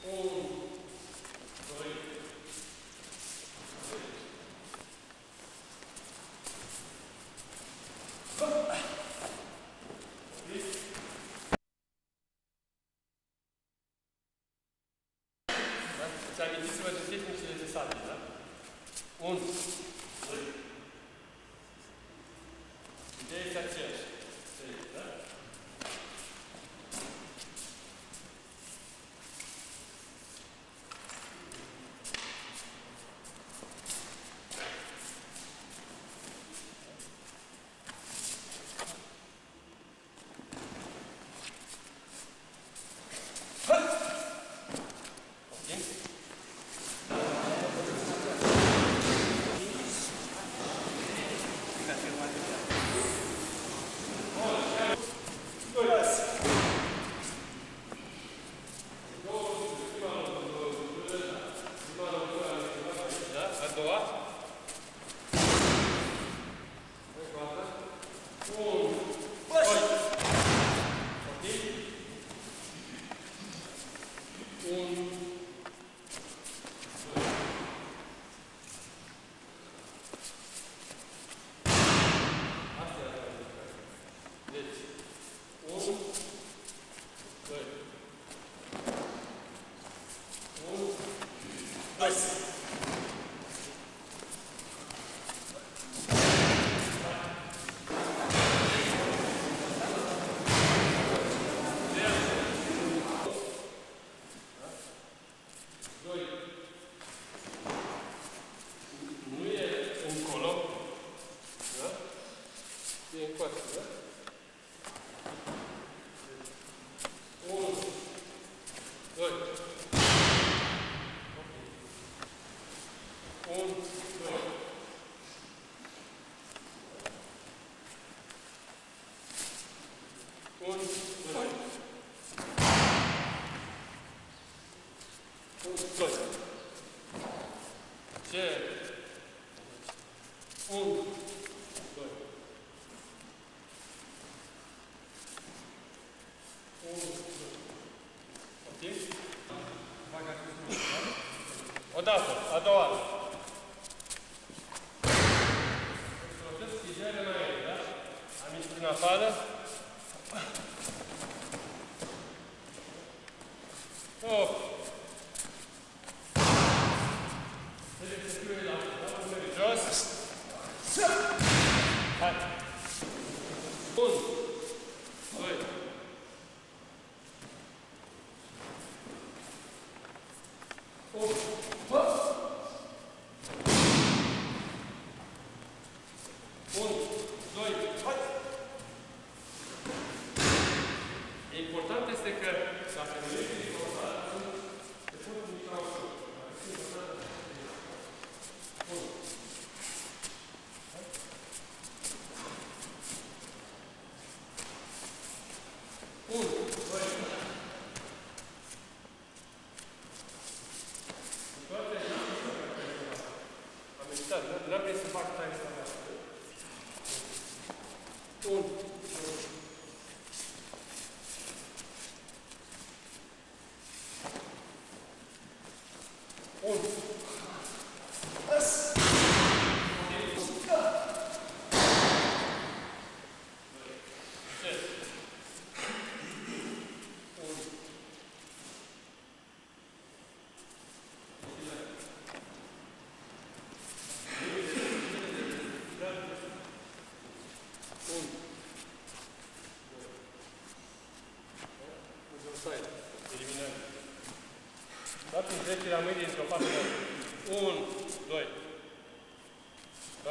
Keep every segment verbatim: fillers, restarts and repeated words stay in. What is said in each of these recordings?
Amintiți-vă de tehnicile de sală, da? unu, doi. Ideea este aceeași. trei, da? Odată, a doua oară. Folosesc schizele mai aici, da? Am ieșit prin afară. Oh! Trebuie să fiu la urmele jos. Hai! unu, doi. unu. unu, doi, hai! Important este că dacă nu ești disponibil, te poți mica ușor. unu. unu, doi. Toate am meditat, n-am vrut să fac tare asta. unu. unu. Eliminăm. Da? Prin trecerea mâinii dintr-o parte la alta. unu, doi. Da?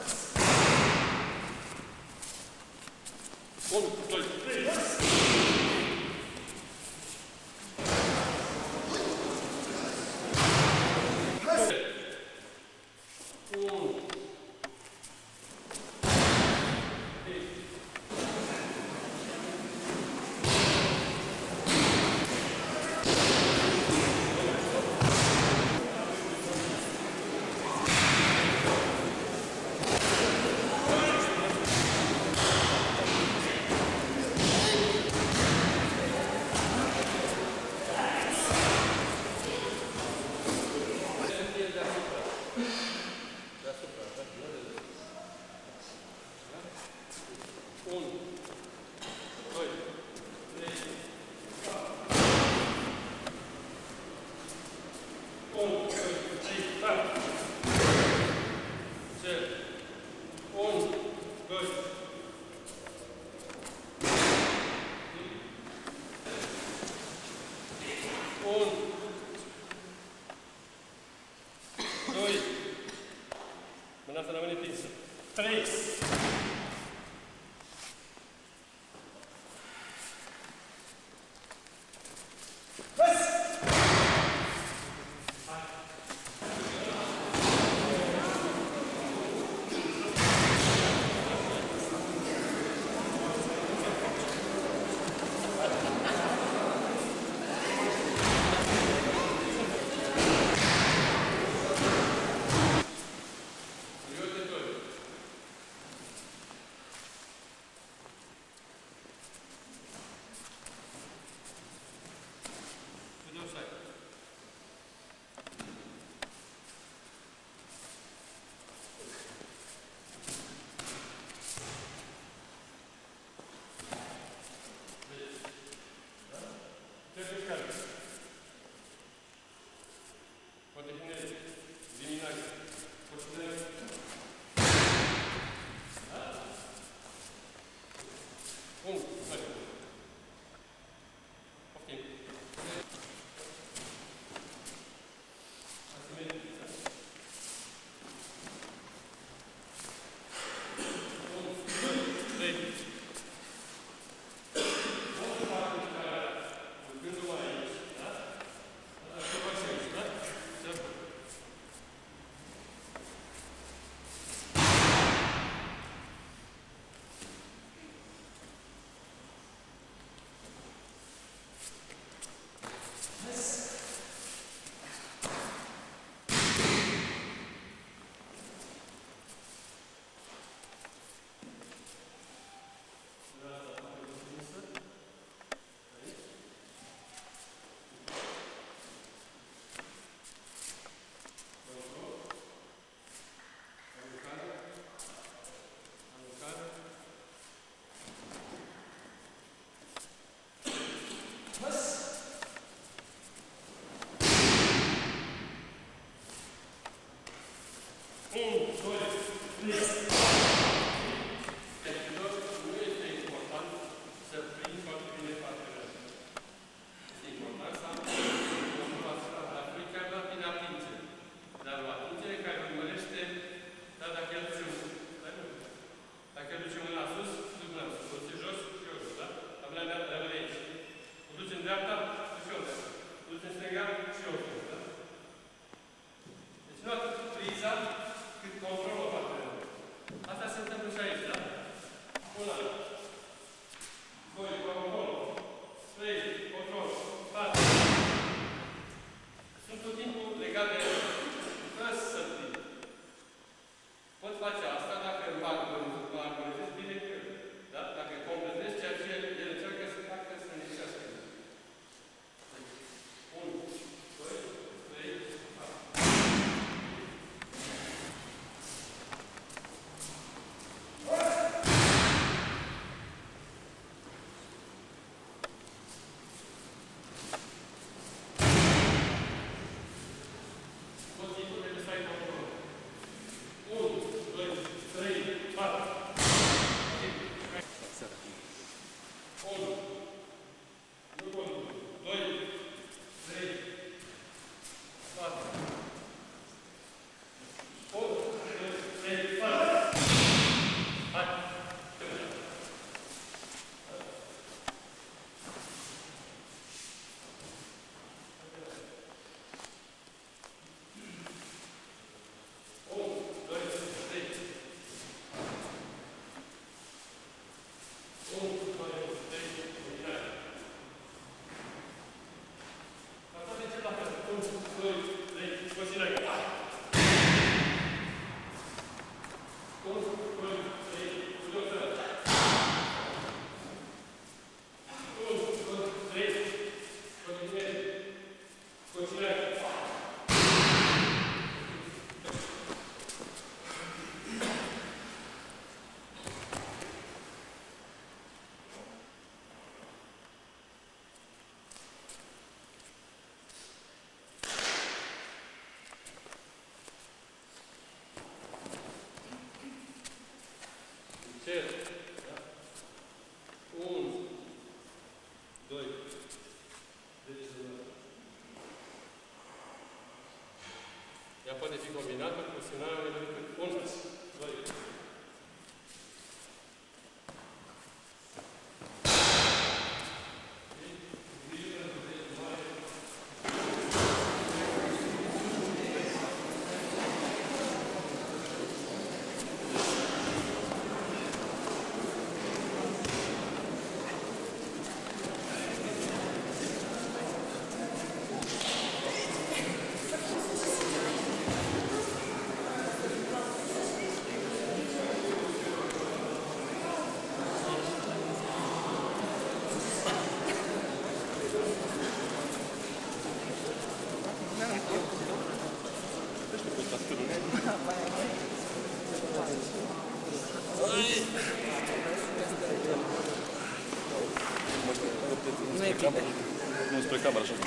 unu, doi, trei. vertical. Poate vine dimineața. Continuăm. Un, doi. Poftim. Asimetrie, da? Un, doi, trei. O să fac mișcarea urcându-mă aici, da? Asta să fac și aici, da? Să fac. Un, doi, trei. Echilor nu este important să prinzi foarte bine partele. Este important să am control asupra partului, chiar la tine atinge. Dar o atingere care urmărește, da, dacă el duce mâna. Dacă el duce mâna sus, duc mâna sus. O duce jos, și eu jos, da? La mâna rămâne aici. O duce în dreapta, duce eu dreapta. O duce în stânga, și eu stânga, da? Deci nu atât priza, cât controlul partenerului. Asta se întâmplă și aici, da? Una, doi, control, trei, control, patru. Sunt tot timpul legate, fără să sărbim. Pot face asta dacă îmi armonizez bine cu el. Da? Dacă completez ceea ce el încearcă să facă, să ne zicească. unu, doi, trei, patru. Cer. unu, doi, trei. Ea poate fi combinată cu semnalul numeric unu, doi. camera așa.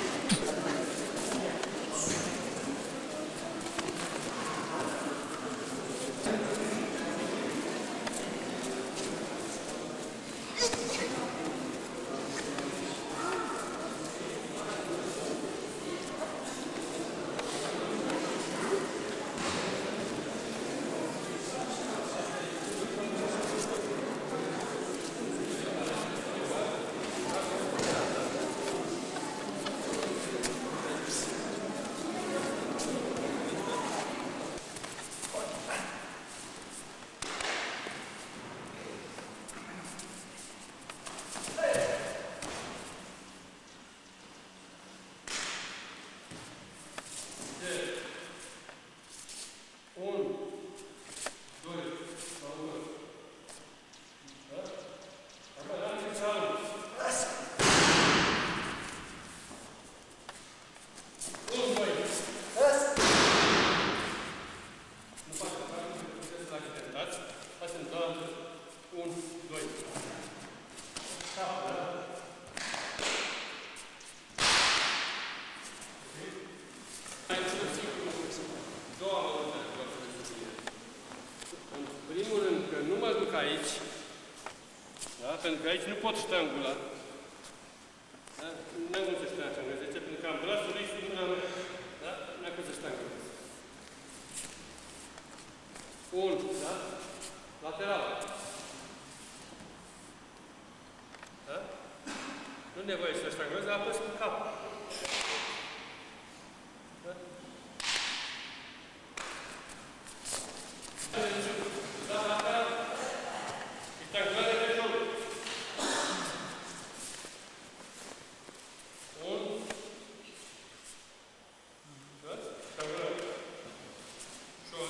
Aici, da? Pentru că aici nu pot ștangula. Da? N-am cum să ștangulez, de ce? Pentru că am brațul aici și mâna mea. Da? N-am cum să ștangulez. Un, da? Lateral. Da? Nu e nevoie să ștangulez, dar apăs cu capul. Da? Da, lateral. Ștangulare de jos. Un. Dos. Ștangulare. Jos.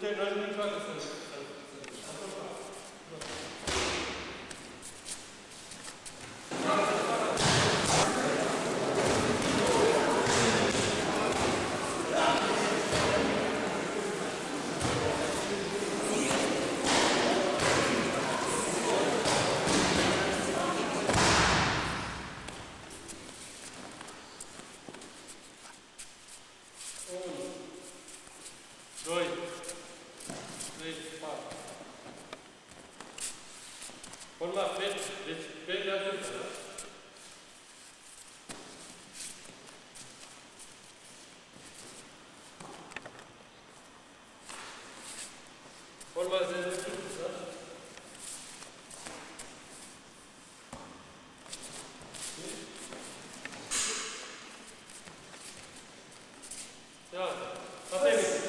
te nu ajungi niciodată să... Doi, trei, patru. Forma P, deci P de adultă, da? Forma Z de adultă, da? Da, asta e mic.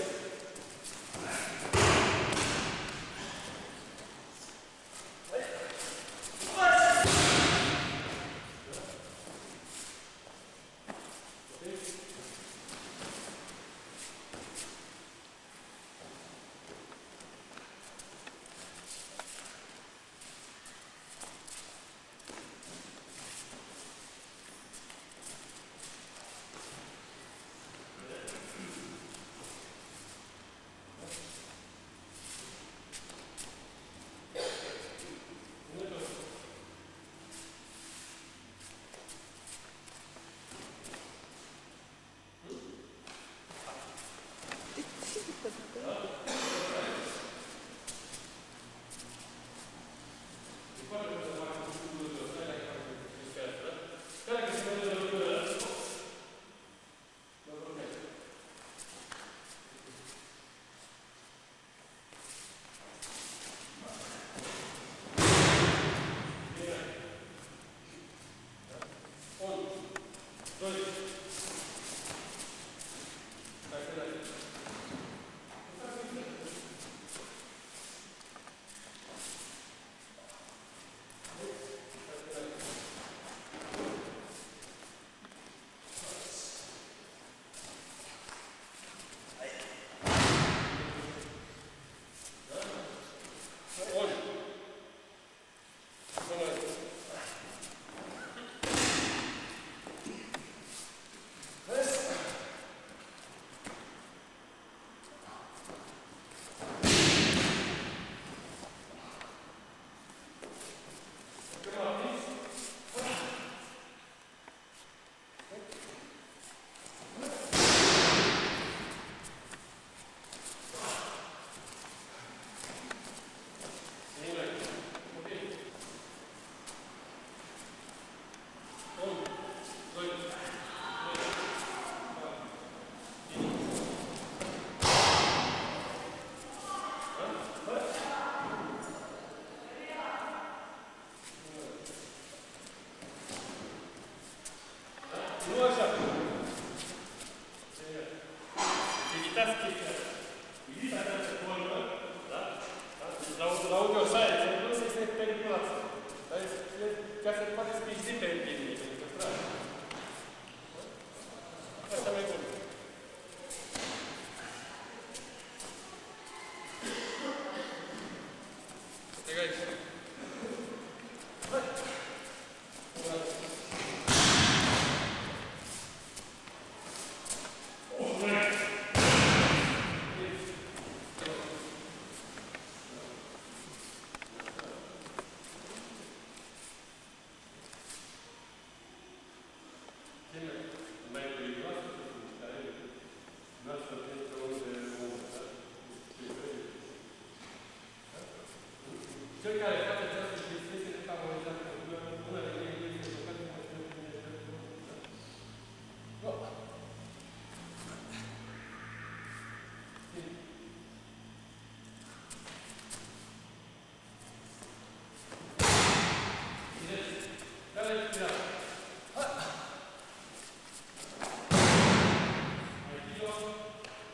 Cel care face această chestie este favorizat pentru una de ele este tocat în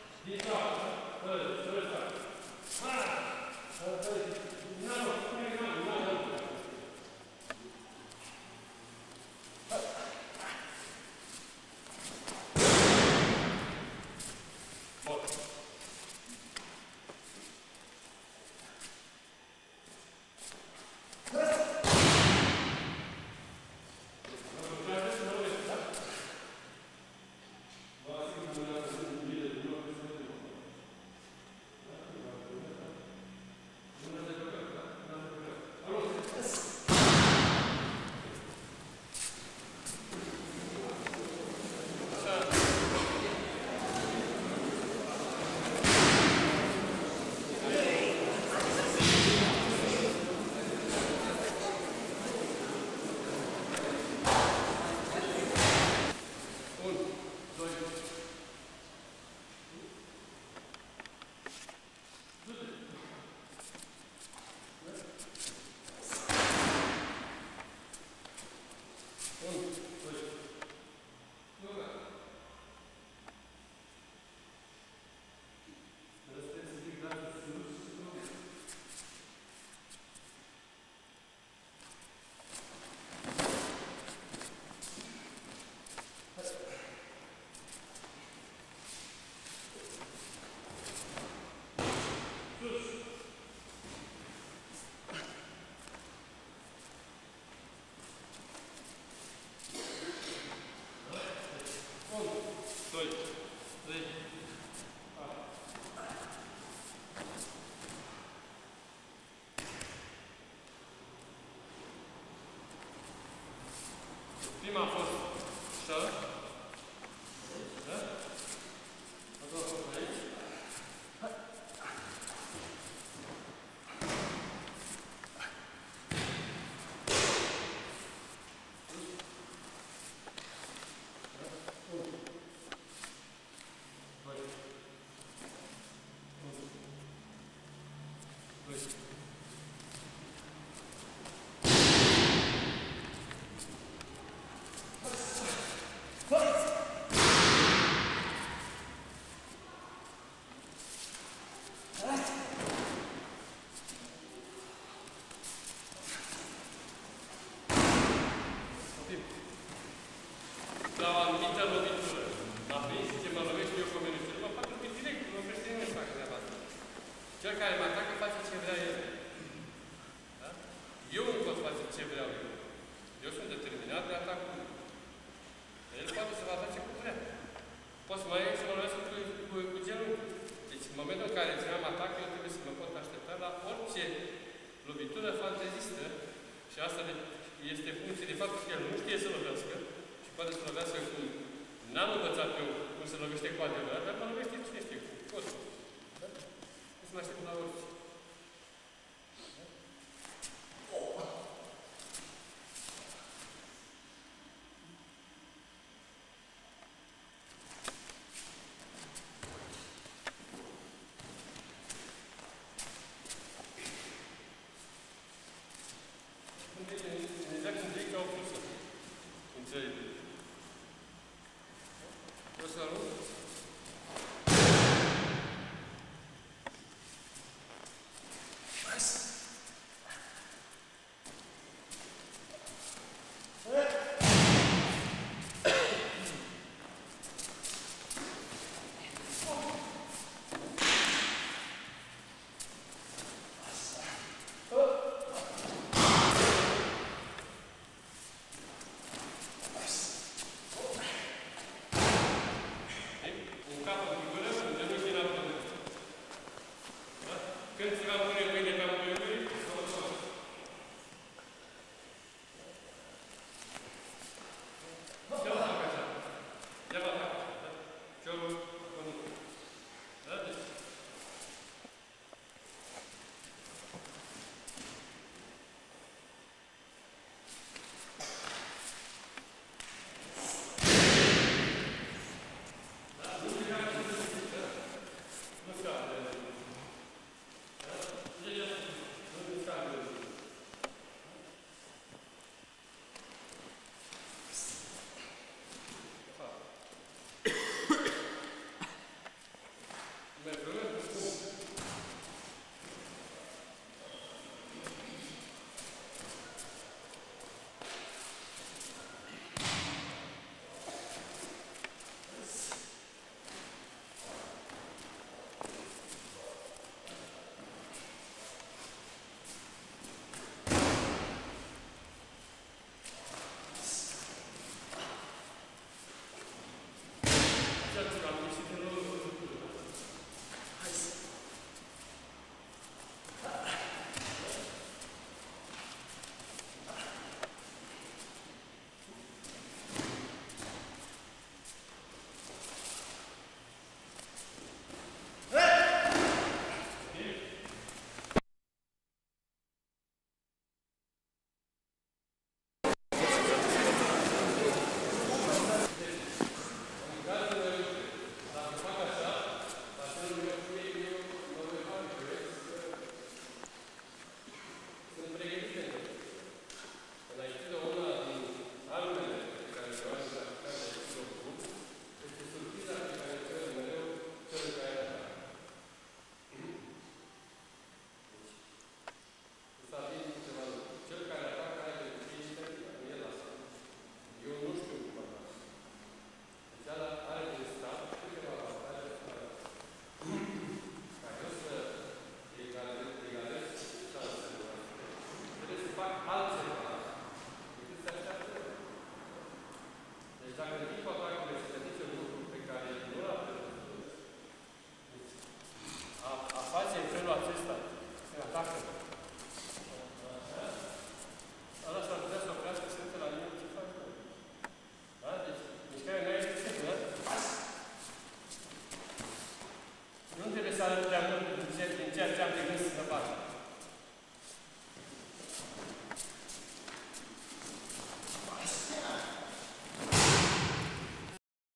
No, no, no, no. Prima a fost șă. Da? A doua a fost aici. La o anumită lovitură. La prins, ce mă lovește eu cu o menuțură, mă fac lovi direct, nu mă oprește nimeni să facă treaba asta. Cel care mă atacă face ce vrea el. Da? Eu nu pot face ce vreau eu. Eu sunt determinat de atacul lui. El poate să vă atace cum vrea. Poate să mă iei să mă lovesc cu, cu, cu genunchi. Deci, în momentul în care țineam atac, eu trebuie să mă pot aștepta la orice lovitură fantezistă. Și asta este funcție de faptul că el nu știe să lovească. Poate să lovească cum n-am învățat eu cum se lovește cu adevărat, dar mă lovește cine știe cu cotul. Da? Nu să mă aștept la orice. Exact cum zic, au pus-o. Înțeleg. O să arunc. Când se va